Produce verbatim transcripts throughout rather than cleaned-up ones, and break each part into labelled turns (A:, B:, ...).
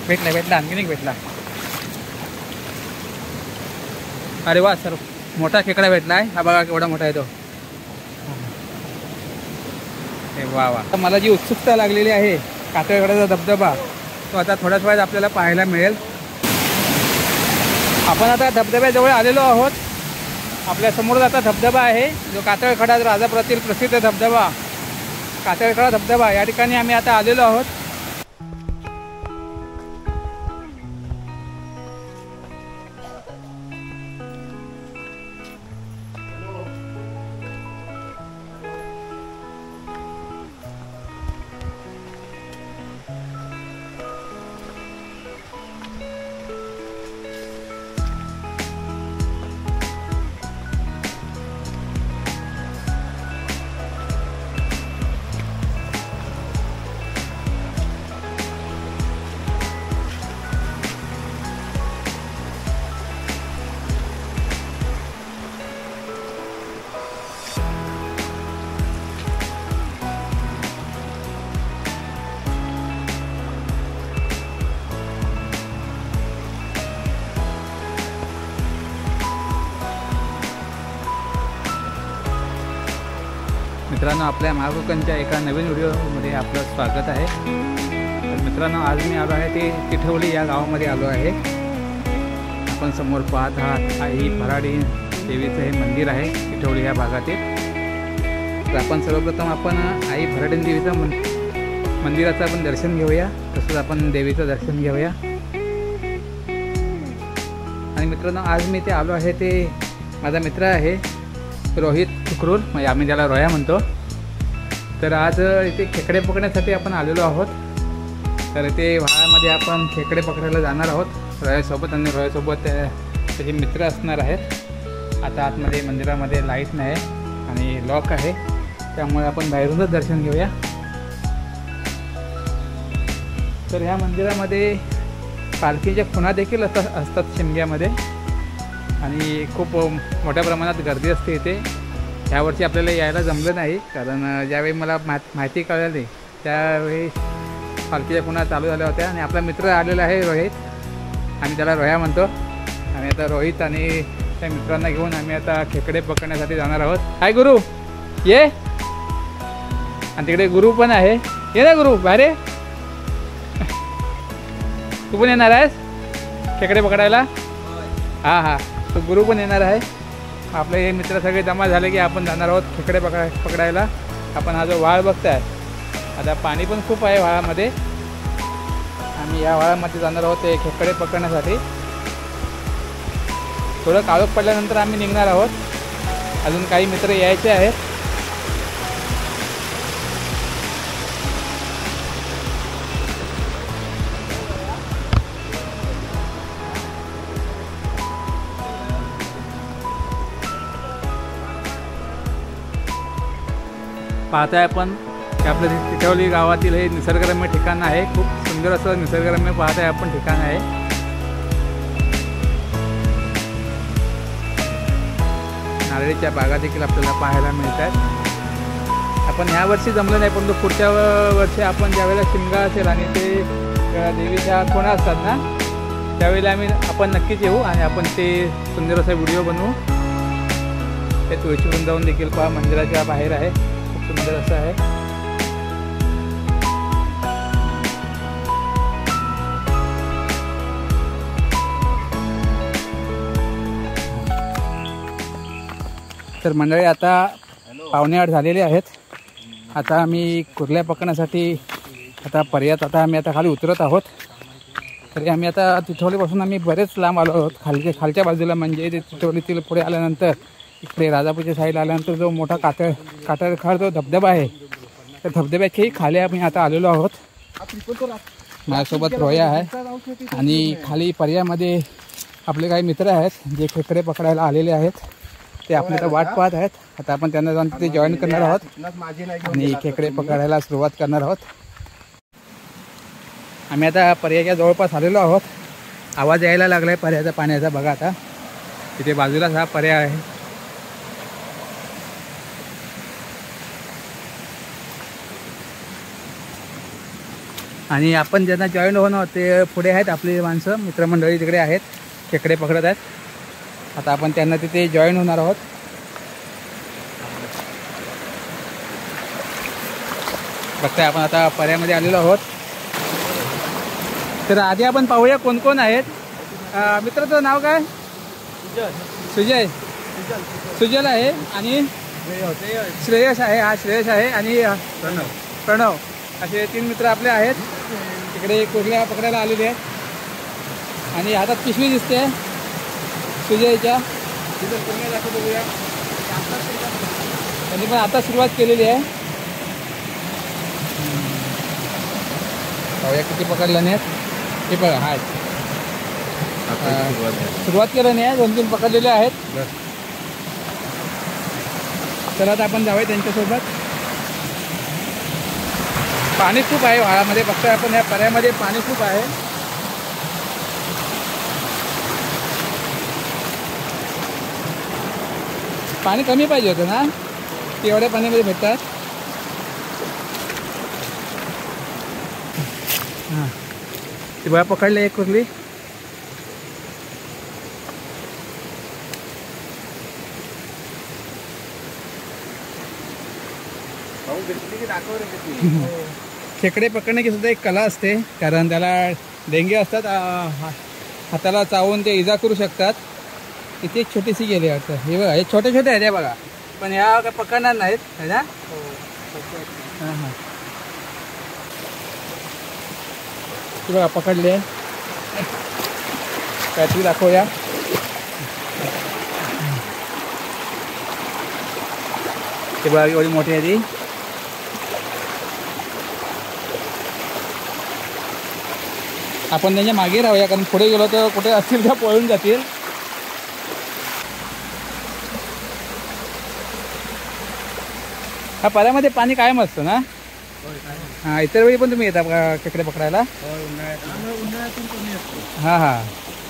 A: भेटला भेटला आणखीन एक भेटला. अरे वा सर, मोठा खेकडा भेटला आहे. हा बघा केवढा मोठा आहे तो. हे वा वा. मला जी उत्सुकता लागलेली आहे कातळगडाचा धबधबा, तो आता थोड्याच वेळात आपल्याला पाहायला मिळेल. आपण आता धबधब्याजवळ आलेलो आहोत. आपल्या समोर आता धबधबा आहे, जो कातळखडा राजापुरातील प्रसिद्ध धबधबा कातळखडा धबधबा. या ठिकाणी आम्ही आता आलेलो आहोत. मित्रांनो, आपल्या महाकोकणच्या एका नवीन व्हिडिओमध्ये आपलं स्वागत आहे. तर मित्रांनो, आज मी आलो आहे ते तिठवली या गावामध्ये आलो आहे. आपण समोर पाहत आहात आई भराडी देवीचं हे मंदिर आहे तिठवली या भागातील. तर आपण सर्वप्रथम आपण आई भराडी देवीचं मन मंदिराचं आपण दर्शन घेऊया, तसंच आपण देवीचं दर्शन घेऊया. आणि मित्रांनो, आज मी ते आलो आहे ते माझा मित्र आहे रोहित तुकरूल, म्हणजे आम्ही त्याला रोया म्हणतो. तर आज इथे खेकडे पकडण्यासाठी आपण आलेलो आहोत. तर इथे व्हाळामध्ये आपण खेकडे पकडायला जाणार आहोत रोयासोबत, आणि रोयासोबत त्याचे मित्र असणार आहेत. आता आतमध्ये मंदिरामध्ये लाईट नाही आणि लॉक आहे, त्यामुळे आपण बाहेरूनच दर्शन घेऊया. तर ह्या मंदिरामध्ये पालखीच्या खुणा देखील असतात असतात शिमग्यामध्ये, आणि खूप मोठ्या प्रमाणात गर्दी असते इथे. यावर्षी आपल्याला यायला जमलं नाही, कारण ज्यावेळी मला मा माहिती कळाली त्यावेळी पालखीच्या खुणा चालू झाल्या होत्या. आणि आपला मित्र आलेला आहे रोहित, आम्ही त्याला रोया म्हणतो. आणि आता रोहित आणि त्या मित्रांना घेऊन आम्ही आता खेकडे पकडण्यासाठी जाणार आहोत. हाय गुरु, ये. आणि तिकडे गुरु पण आहे. ये ना गुरु, बाहेर. तू पण येणार आहेस खेकडे पकडायला? हां हां, तो गुरु पण येणार आहे. आपले हे मित्र सगळे जमा झाले की आपण जाणार आहोत खेकडे पकड पकडायला. आपण हा जो व्हाळ बघताय, आता पाणी पण खूप आहे व्हाळामध्ये. आम्ही या व्हाळामध्ये जाणार आहोत ते खेकडे पकडण्यासाठी. थोडं काळोख पडल्यानंतर आम्ही निघणार आहोत. अजून काही मित्र यायचे आहेत. पाहताय आपण की आपलं तिठवली गावातील हे निसर्गरम्य ठिकाण आहे. खूप सुंदर असं निसर्गरम्य पाहताय आपण ठिकाण आहे. नारळीच्या बागा देखील आपल्याला पाहायला मिळतात. आपण ह्या वर्षी जमलं नाही, परंतु पुढच्या वर्षी आपण ज्यावेळेला शिमगा असेल आणि ते देवीच्या खुणा असतात ना, त्यावेळेला आम्ही आपण नक्कीच येऊ आणि आपण ते सुंदर असा व्हिडिओ बनवू. ते तुळशी वृंदावन देखील पहा, मंदिराच्या बाहेर आहे. सुंदर असं आहे. तर मंडळी, आता पावणे आठ झालेले आहेत. आता आम्ही कुर्ल्या पकडण्यासाठी आता पर्यात आता आम्ही आता खाली उतरत आहोत. तरी आम्ही आता तिठवलीपासून आम्ही बरेच लांब आलो आहोत. खालच्या खालच्या बाजूला म्हणजे ते तिठवलीतील पुढे आल्यानंतर इकडे राजापूरच्या साईडला आल्यानंतर जो मोठा कातळ कातळखड जो धबधबा आहे, त्या धबधब्याच्याही खाली आम्ही आता आलेलो आहोत. माझ्यासोबत रोया आहे आणि खाली पर्यामध्ये आपले काही मित्र आहेत जे खेकडे पकडायला आलेले आहेत. ते आपण आता वाट पाहत आहेत. आता आपण त्यांना जाऊन तिथे जॉईन करणार आहोत आणि खेकडे पकडायला सुरुवात करणार आहोत. आम्ही आता पर्याच्या जवळपास आलेलो आहोत. आवाज यायला लागला आहे पर्याचा पाण्याचा. बघा आता तिथे बाजूलाच हा पर्याय आहे. आणि आपण ज्यांना जॉईन होणं ते पुढे आहेत आपली माणसं मित्रमंडळी तिकडे आहेत खेकडे पकडत आहेत. आता आपण त्यांना तिथे जॉईन होणार आहोत. बघताय आपण आता पर्यामध्ये आलेलो आहोत. तर आधी आपण पाहूया कोण कोण आहेत. मित्र तुझं नाव काय? सुजय. सुजल आहे आणि श्रेयस आहे. हा श्रेयस आहे आणि प्रणव प्रणव असे तीन मित्र आपले आहेत. तिकडे कुर्ल्या पकडायला आलेले आहेत आणि हातात पिशवी दिसते सुजयच्या. तिथं कुर्ल्या दाखवतो बघूया. त्यांनी पण आता सुरुवात केलेली आहे. पाहूया किती पकडलं नाही. हे बघा हा सुरुवात केलं नाही. दोन तीन पकडलेले आहेत. चला आता आपण जाऊया त्यांच्यासोबत. पाणी खूप आहे व्हाळामध्ये. बघतोय आपण या पर्यामध्ये पाणी खूप आहे. पाणी कमी पाहिजे होतं ना ते एवढ्या पाण्यामध्ये भेटतात. हां ती बघा पकडले एक कुर्ली. खेकडे पकडण्याची सुद्धा एक कला असते कारण त्याला डेंगे असतात. हाताला चावून ते इजा करू शकतात. इथे एक छोटीशी गेली वाटतं. हे बघा हे छोटे छोटे आहेत. बघा पण ह्या काय पकडणार नाहीत है ना. हां हां ते बघा पकडले. काहीतरी दाखवूया. ते बघा एवढी मोठी आहे ती. आपण त्यांच्या मागे राहूया कारण पुढे गेलो तर कुठे असतील त्या पळून जातील. हा पर्यामध्ये पाणी कायम असतं ना. हां इतर वेळी पण तुम्ही येता खेकडे पकडायला. हां हां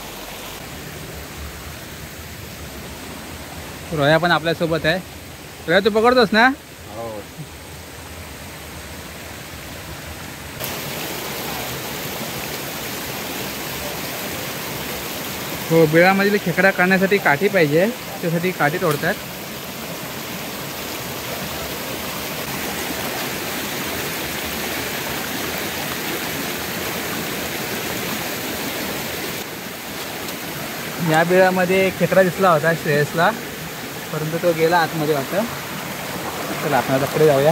A: रोया पण आपल्यासोबत आहे. रोया तू पकडतोस ना. हो बिळामधील खेकडा काढण्यासाठी काठी पाहिजे. त्यासाठी काठी तोडतात. या बिळामध्ये खेकडा दिसला होता श्रेयसला परंतु तो गेला आतमध्ये वाटतं. चला आपण आता पुढे जाऊया.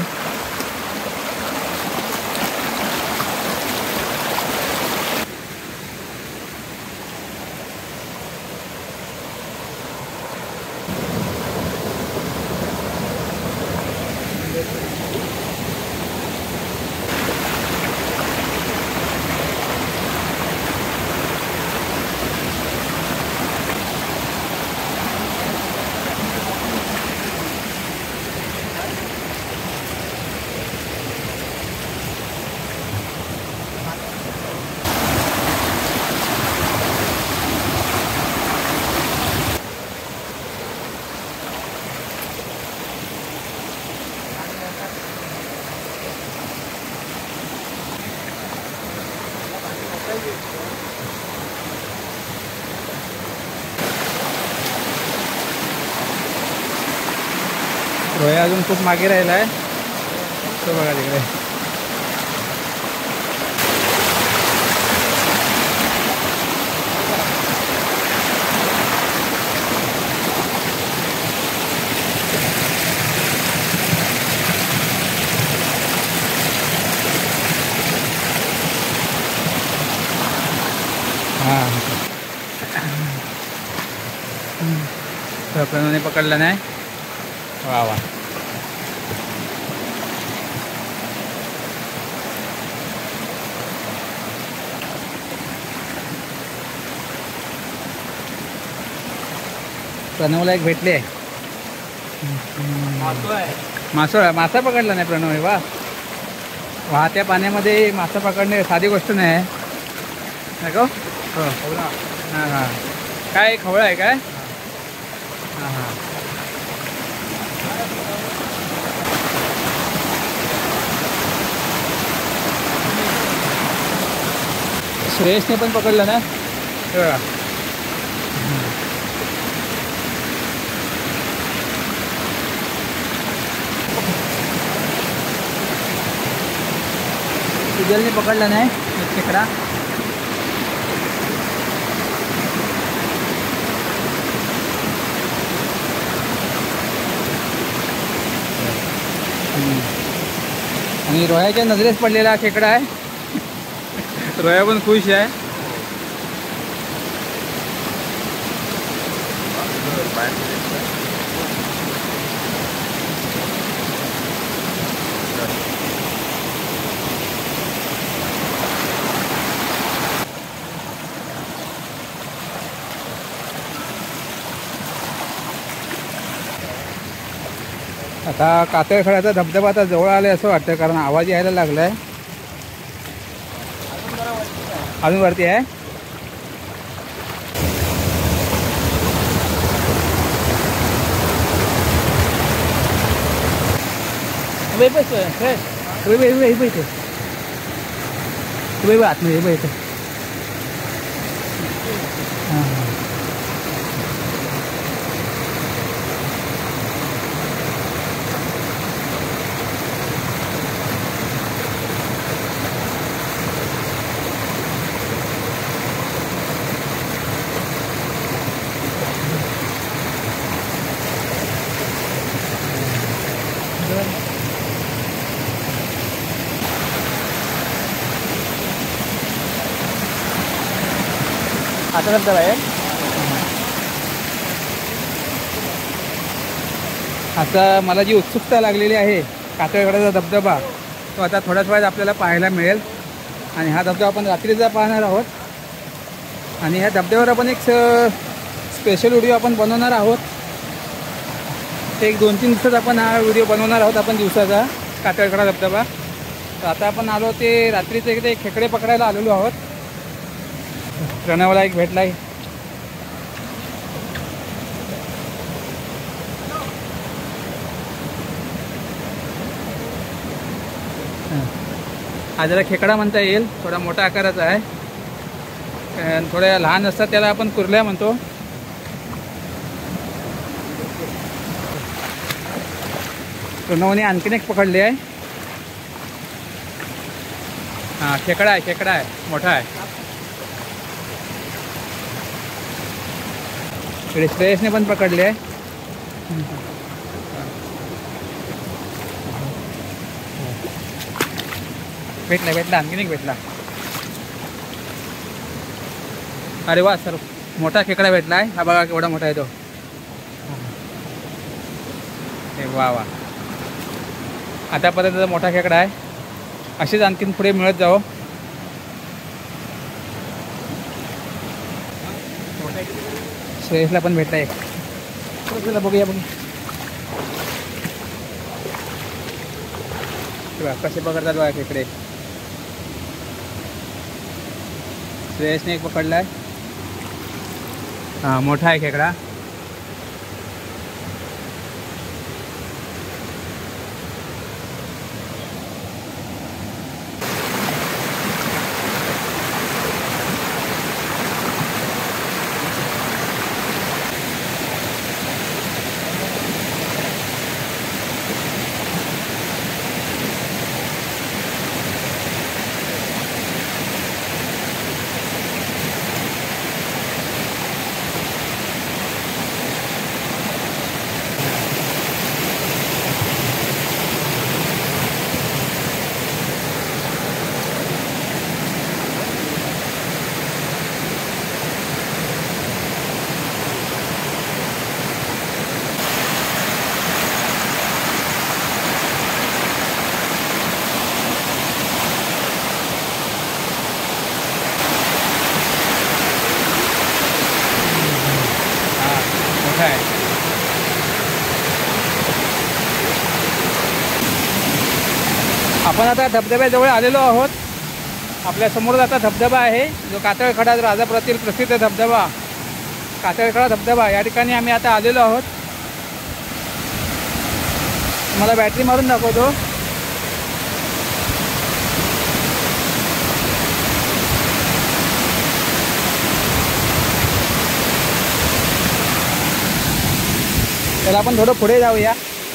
A: रोया अजून खूप मागे राहिला आहे. तो बघा तिकडे. हां प्रणवने पकडला नाही. वा वा प्रणवला एक भेटले. मासोळा मासा पकडला नाही प्रणव. वा वाहत्या पाण्यामध्ये मासा पकडणे साधी गोष्ट नाही नको. हो हां हां काय खवळा आहे काय. हां हां श्रेयसने पण पकडलं ना, हे बघा. सुजलने पकडला नाही एक खेकडा. आणि रोह्याच्या नजरेस पडलेला खेकडा आहे. रोह्या पण खुश आहे. आता कातळखडाचा धबधबा आता जवळ आलाय असं वाटतं, कारण आवाज यायला लागलाय. अजून वरती आहे. आतमध्ये इथे. हां आता धबधबा आहे. आता मला जी उत्सुकता लागलेली आहे कातळखडाचा धबधबा, तो आता थोड्याच वेळात आपल्याला पाहायला मिळेल. आणि हा धबधबा आपण रात्रीचा पाहणार आहोत. आणि ह्या धबधब्यावर आपण एक स्पेशल व्हिडिओ आपण बनवणार आहोत. एक दोन तीन दिवसात आपण हा व्हिडिओ बनवणार आहोत आपण दिवसाचा कातळखडा धबधबा. तर आता आपण आलो ते रात्रीचे इकडे खेकडे पकडायला आलेलो आहोत. प्रणवला एक भेटलाय. हा जरा खेकडा म्हणता येईल, थोडा मोठा आकाराचा आहे. थोड्या लहान असतात त्याला आपण कुर्ल्या म्हणतो. प्रणवने आणखीन एक पकडली आहे. हा खेकडा आहे, खेकडा आहे, मोठा आहे. इकडे श्रेयसने पण पकडले आहे. भेटला भेटला आणखीन एक भेटला. अरे वा सर, मोठा खेकडा भेटला आहे. हा बघा केवढा मोठा आहे तो. वा वा, आतापर्यंत मोठा खेकडा आहे. असेच आणखीन पुढे मिळत जावं. श्रेयसला पण भेटला एक. चला बघूया बघूया कसे पकडतात बघा खेकडे. श्रेयसने एक पकडला आहे. हां मोठा आहे खेकडा. आपण आता धबधब्याजवळ आलेलो आहोत. आपल्या समोर आता धबधबा आहे जो कातळखडा राजापुरातील प्रसिद्ध धबधबा कातळखडा धबधबा. या ठिकाणी आम्ही आता आलेलो आहोत. मला बॅटरी मारून दाखवतो. त्याला आपण थोडं पुढे जाऊया.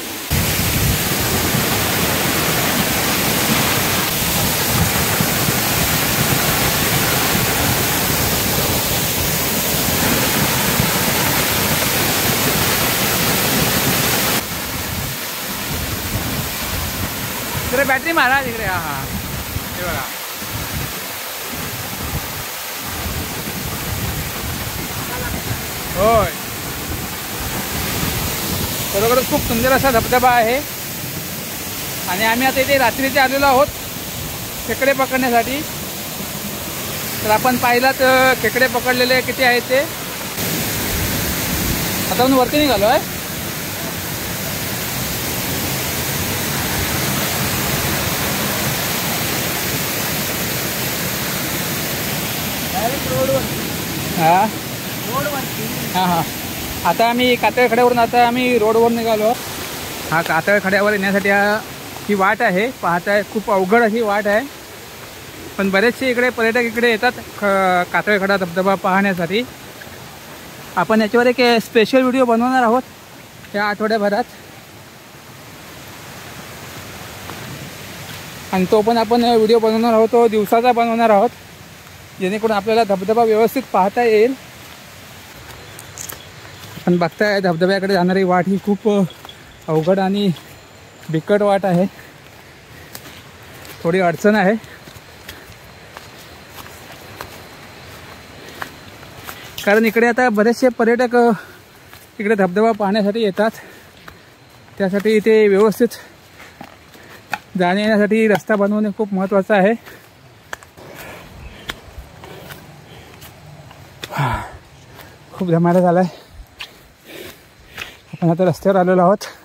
A: तिकडे बॅटरी मारा तिकडे. हा हा हे बघा. होय, बरोबरच खूप सुंदर असा धबधबा आहे. आणि आम्ही आता इथे रात्रीचे आलेलो आहोत खेकडे पकडण्यासाठी. तर आपण पाहिलात खेकडे पकडलेले किती आहेत ते. आता आपण वरती निघालो आहे. हां हां हां आता आम्ही कातळखड्यावरून आता आम्ही रोडवर निघालो. हा कातळखड्यावर येण्यासाठी हा ही वाट आहे. पाहताय खूप अवघड अशी वाट आहे. पण बरेचसे इकडे पर्यटक इकडे येतात ख कातळखडा धबधबा पाहण्यासाठी. आपण याच्यावर एक स्पेशल व्हिडिओ बनवणार आहोत या आठवड्याभरात. आणि तो पण आपण व्हिडिओ बनवणार आहोत, तो दिवसाचा बनवणार आहोत, जेणेकरून आपल्याला धबधबा व्यवस्थित पाहता येईल. पण बघताय धबधब्याकडे जाणारी वाट ही खूप अवघड आणि बिकट वाट आहे. थोडी अडचण आहे. कारण इकडे आता बरेचसे पर्यटक इकडे धबधबा पाहण्यासाठी येतात. त्यासाठी इथे व्यवस्थित जाण्या येण्यासाठी रस्ता बनवणे खूप महत्त्वाचं आहे. खूप धमाला झाला आहे. आपण आता रस्त्यावर आलेलो आहोत.